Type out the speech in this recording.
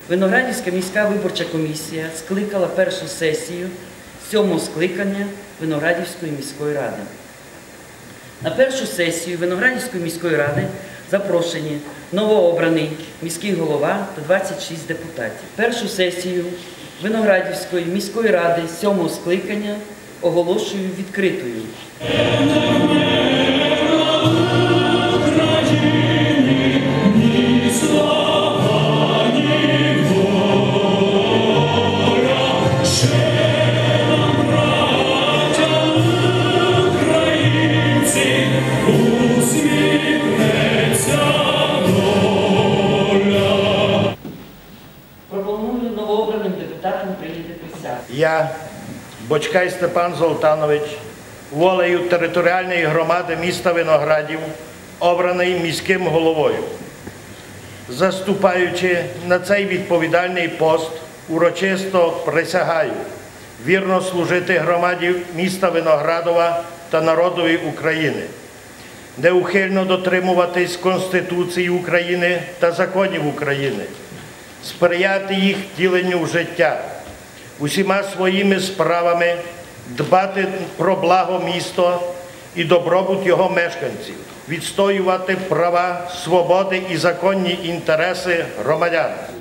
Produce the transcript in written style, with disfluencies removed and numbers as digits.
Виноградівська міська виборча комісія скликала першу сесію 7-го скликання Виноградівської міської ради. На першу сесію Виноградівської міської ради запрошені новообраний міський голова та 26 депутатів. Першу сесію Виноградівської міської ради 7-го скликання оголошую відкритою. Пропоную новообраним депутатам прийняти присягу. Я, Бочкай Степан Золтанович, волею територіальної громади міста Виноградів, обраний міським головою. Заступаючи на цей відповідальний пост, урочисто присягаю вірно служити громаді міста Виноградова та народові України, неухильно дотримуватись Конституції України та законів України, сприяти їх втіленню в життя, усіма своїми справами дбати про благо міста і добробут його мешканців, відстоювати права, свободи і законні інтереси громадян.